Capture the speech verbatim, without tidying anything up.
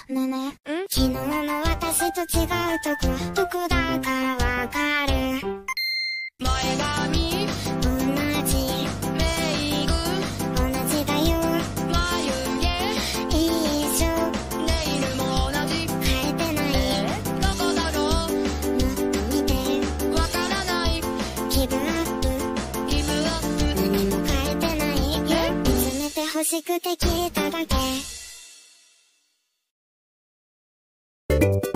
ねえねえ、ん昨日の私と違うとこ、どこだかわかる？前髪同じ、メイク同じだよ、眉毛一緒、ネイルも同じ、変えてない、どこだろう、もっと見て、わからない、気分アップ、ギブアップ、何も変えてないよ、見つめて欲しくて聞いただけ。